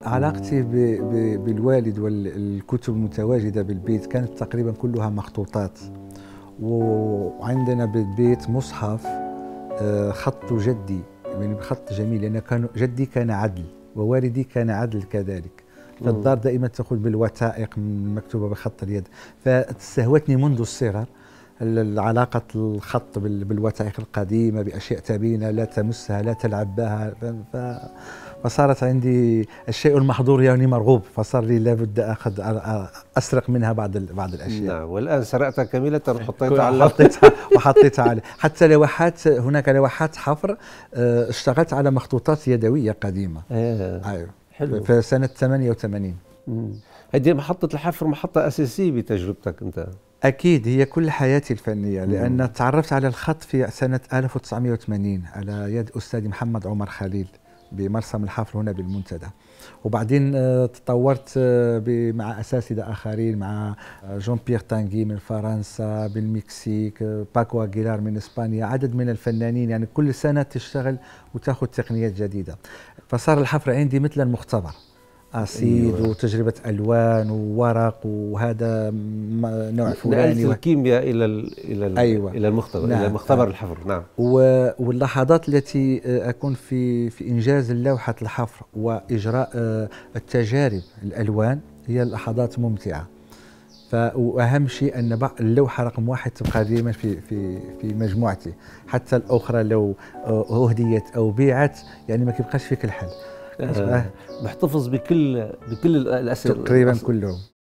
علاقتي بالوالد والكتب المتواجدة بالبيت كانت تقريبا كلها مخطوطات. وعندنا بالبيت مصحف خط جدي، يعني خط جميل، لأن جدي كان عدل ووالدي كان عدل كذلك. فالدار دائما تقول بالوثائق المكتوبة بخط اليد، فاستهوتني منذ الصغر علاقة الخط بالوثائق القديمة، بأشياء ثمينة لا تمسها لا تلعب بها. فصارت عندي الشيء المحظور يعني مرغوب، فصار لي لابد أسرق منها بعض الأشياء. نعم، والآن سرقتها كاملة وحطيتها على حتى لوحات. هناك لوحات حفر اشتغلت على مخطوطات يدوية قديمة. أيوة. حلو. في سنة 88. هذه محطة الحفر محطة أساسية بتجربتك أنت. أكيد، هي كل حياتي الفنية، لأن تعرفت على الخط في سنة 1980 على يد أستاذ محمد عمر خليل بمرسم الحفر هنا بالمنتدى. وبعدين تطورت مع أساتذة آخرين، مع جون بيير تانغي من فرنسا، بالمكسيك باكو أغيلار من إسبانيا، عدد من الفنانين. يعني كل سنة تشتغل وتأخذ تقنيات جديدة. فصار الحفر عندي مثل المختبر، أسيد وتجربة ألوان وورق، وهذا نوع فلاني. نقلت الكيمياء أيوة. إلى المختبر. نعم. إلى مختبر الحفر. نعم. واللحظات التي أكون في إنجاز لوحة الحفر وإجراء التجارب الألوان هي لحظات ممتعة. وأهم شيء أن اللوحة رقم 1 تبقى دائما في مجموعتي، حتى الأخرى لو أهديت أو بيعت يعني ما كيبقاش فيك الحل. محتفظ بكل الأسئلة تقريبا كلهم.